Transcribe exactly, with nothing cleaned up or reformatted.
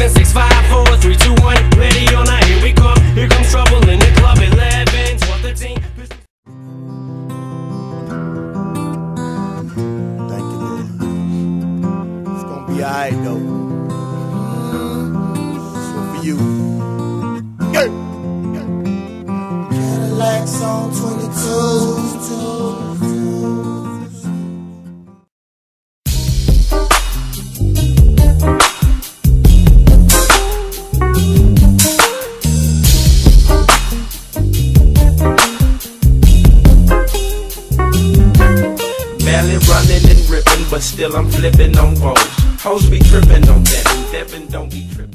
seven, six, five, four, three, two, one. Ready or not, here we come. Here comes trouble in the club. eleven, twelve, thirteen. Thank you, Lord. It's gonna be alright though. This one for you. Yeah. Cadillacs on twenty-twos. Barely running and ripping, but still I'm flipping on rolls. Hoes be tripping on Devin, Devin don't be tripping.